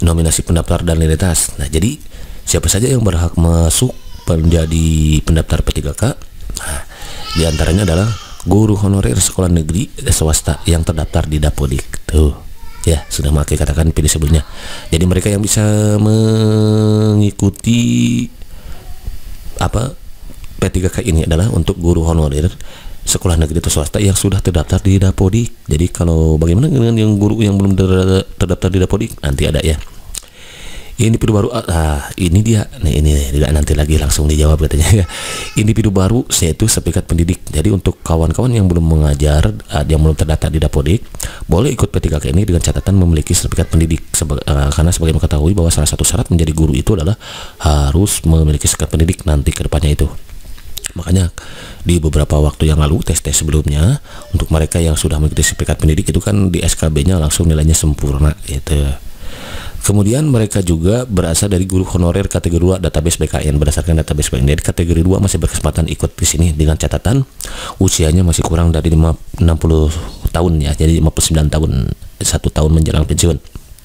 nominasi pendaftar dan netralitas. Nah, jadi siapa saja yang berhak masuk menjadi pendaftar P3K? Nah, di antaranya adalah guru honorer sekolah negeri swasta yang terdaftar di Dapodik. Tuh, ya sudah makai katakan pilih sebelumnya. Jadi mereka yang bisa mengikuti apa P3K ini adalah untuk guru honorer sekolah negeri atau swasta yang sudah terdaftar di Dapodik. Jadi kalau bagaimana dengan yang guru yang belum terdaftar di Dapodik? Nanti ada ya. Individu baru, ini dia. Nah, ini juga nanti lagi langsung dijawab katanya ya. Individu baru yaitu sertifikat pendidik. Jadi untuk kawan-kawan yang belum mengajar, yang belum terdaftar di Dapodik, boleh ikut P3K ini dengan catatan memiliki sertifikat pendidik. Karena sebagai mengetahui bahwa salah satu syarat menjadi guru itu adalah harus memiliki sertifikat pendidik nanti ke depannya itu. Makanya di beberapa waktu yang lalu tes-tes sebelumnya untuk mereka yang sudah memiliki sertifikat pendidik itu kan di SKB-nya langsung nilainya sempurna gitu. Kemudian mereka juga berasal dari guru honorer kategori 2 database BKN berdasarkan database BKN. Jadi kategori 2 masih berkesempatan ikut di sini dengan catatan usianya masih kurang dari 60 tahun ya. Jadi 59 tahun, 1 tahun menjelang pensiun.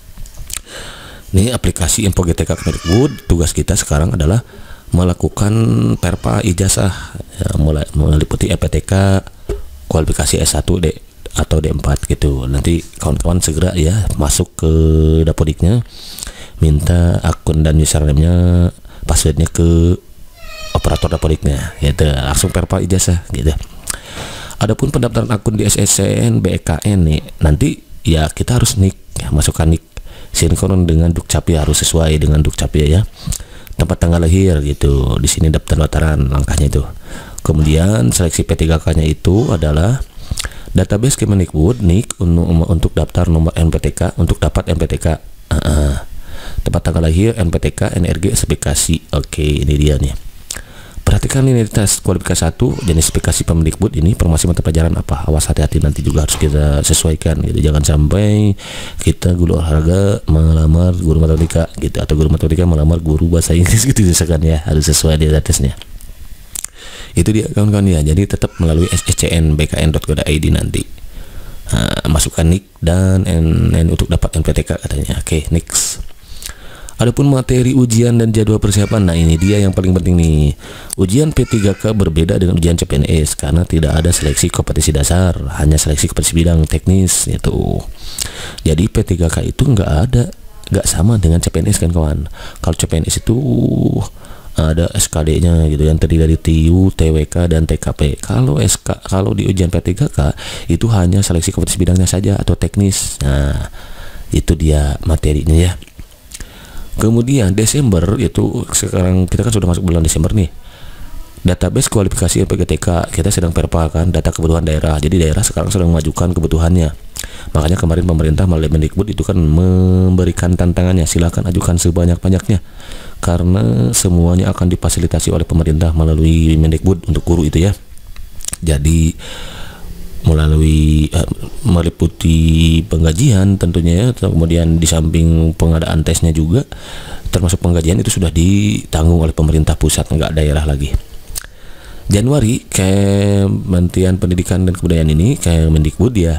Ini aplikasi Info GTK Kemendikbud. Tugas kita sekarang adalah melakukan perpa ijazah ya, meliputi EPTK, kualifikasi S1 atau D4 gitu. Nanti kawan-kawan segera ya masuk ke Dapodiknya, minta akun dan username-nya, passwordnya ke operator Dapodiknya gitu. Langsung perpa ijazah gitu. Adapun pendaftaran akun di SSCN BEKN nih, nanti ya kita harus ya, masukkan nik sinkron dengan Dukcapil, harus sesuai dengan Dukcapil ya. Tempat tanggal lahir gitu. Di sini daftar pendaftaran langkahnya itu. Kemudian seleksi P3K-nya itu adalah database Kemendikbud NIK untuk daftar nomor NPTK untuk dapat NPTK. Tempat tanggal lahir, NPTK, NRG, spesifikasi. Oke, ini dia nih. Perhatikan ini tes kualifikasi 1 jenis spesifikasi Kemendikbud ini informasi mata pelajaran apa. Awas hati-hati nanti juga harus kita sesuaikan gitu. Jangan sampai kita guru olahraga melamar guru matematika gitu atau guru matematika melamar guru bahasa Inggris gitu misalkan ya. Harus sesuai di tesnya. Itu dia kawan-kawan ya. Jadi tetap melalui sscnbkn.go.id nanti. Masukkan nik dan NN untuk dapat NPTK katanya. Oke, next. Adapun materi ujian dan jadwal persiapan, nah ini dia yang paling penting nih. Ujian P3K berbeda dengan ujian CPNS karena tidak ada seleksi kompetensi dasar, hanya seleksi kompetensi bidang teknis gitu. Jadi P3K itu nggak sama dengan CPNS kan kawan. Kalau CPNS itu ada SKD-nya gitu yang terdiri dari TIU, TWK dan TKP. Kalau di ujian P3K itu hanya seleksi kompetensi bidangnya saja atau teknis. Nah, itu dia materinya ya. Kemudian Desember itu sekarang kita kan sudah masuk bulan Desember nih. Database kualifikasi PGTK kita sedang perpakan data kebutuhan daerah. Jadi daerah sekarang sedang mengajukan kebutuhannya. Makanya kemarin pemerintah melalui Mendikbud itu kan memberikan tantangannya, silakan ajukan sebanyak-banyaknya karena semuanya akan difasilitasi oleh pemerintah melalui Mendikbud untuk guru itu ya. Jadi melalui meliputi penggajian tentunya ya, kemudian di samping pengadaan tesnya juga termasuk penggajian itu sudah ditanggung oleh pemerintah pusat, enggak daerah lagi. Januari Kementerian Pendidikan dan Kebudayaan ini kayak Mendikbud ya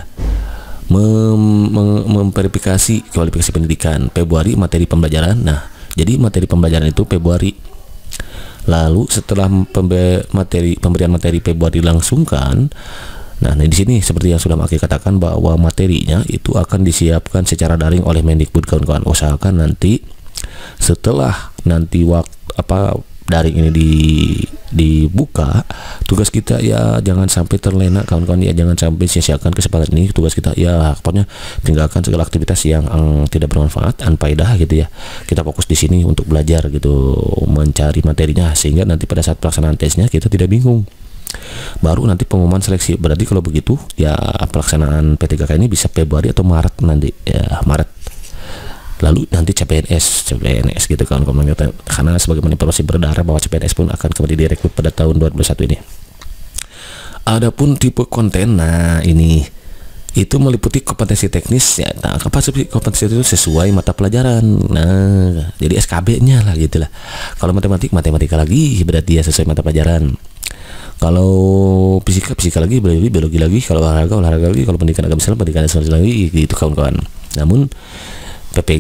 memverifikasi kualifikasi pendidikan. Februari materi pembelajaran. Nah, jadi materi pembelajaran itu Februari. Lalu setelah pemberian materi Februari dilangsungkan, nah di sini seperti yang sudah Maki katakan bahwa materinya itu akan disiapkan secara daring oleh Mendikbud kawan-kawan. Usahakan nanti setelah daring ini dibuka, tugas kita ya jangan sampai terlena kawan-kawan ya, jangan sampai sia-siakan kesempatan ini. Tugas kita ya pokoknya tinggalkan segala aktivitas yang tidak bermanfaat, unfaedah gitu ya. Kita fokus di sini untuk belajar gitu, mencari materinya sehingga nanti pada saat pelaksanaan tesnya kita tidak bingung. Baru nanti pengumuman seleksi. Berarti kalau begitu ya pelaksanaan P3K ini bisa Februari atau Maret nanti ya, Maret. Lalu nanti CPNS gitu kan, karena sebagaimana informasi berdarah bahwa CPNS pun akan kembali direkrut pada tahun 2021 ini. Adapun tipe konten, nah ini itu meliputi kompetensi teknis ya. Nah, kompetensi itu sesuai mata pelajaran. Nah, jadi SKB-nya lah gitulah. Kalau matematika lagi berarti ya sesuai mata pelajaran. Kalau fisika lagi, biologi lagi, kalau olahraga lagi, kalau pendidikan agama Islam pendidikan Islam lagi gitu kawan-kawan. Namun PP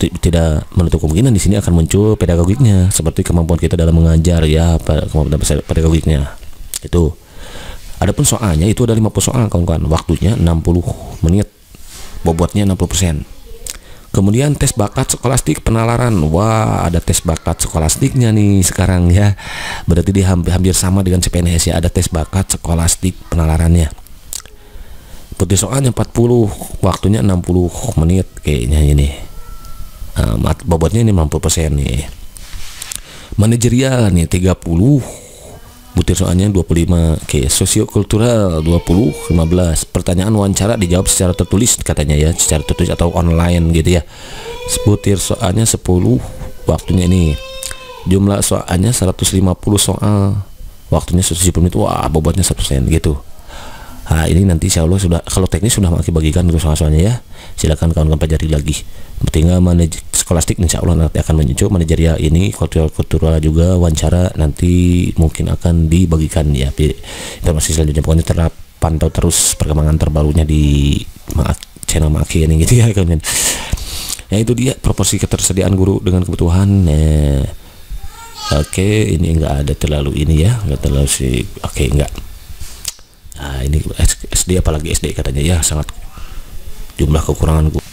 tidak menutup kemungkinan di sini akan muncul pedagogiknya, seperti kemampuan kita dalam mengajar ya, kemampuan pedagogiknya itu. Adapun soalnya itu ada 50 soal kawan-kawan, waktunya 60 menit, bobotnya 60%. Kemudian tes bakat skolastik penalaran. Wah, ada tes bakat skolastiknya nih sekarang ya. Berarti dia hampir sama dengan CPNS ya, ada tes bakat skolastik penalarannya. Putih soalnya 40, waktunya 60 menit kayaknya ini. Bobotnya ini 60% nih. Manajerial nih 30, butir soalnya 25. Oke, sosiokultural 20, 15. Pertanyaan wawancara dijawab secara tertulis katanya ya, secara tertulis atau online gitu ya. Butir soalnya 10, waktunya ini. Jumlah soalnya 150 soal, waktunya 170 menit. Wah, bobotnya 100% gitu. Nah, ini nanti insya Allah sudah, kalau teknis sudah makin bagikan untuk soal-soalnya ya. Silakan kawan-kawan pelajari lagi. Tinggal skolastik insya Allah nanti akan muncul, manajerial ini, kultural juga, wawancara nanti mungkin akan dibagikan ya. Informasi selanjutnya pokoknya pantau terus perkembangan terbarunya di channel Maki ini gitu ya kawan. Ya itu dia proporsi ketersediaan guru dengan kebutuhan. Oke, ini enggak ada terlalu ini ya, enggak terlalu sih. Oke, enggak. Nah, ini SD apalagi SD katanya ya sangat jumlah kekurangan guru.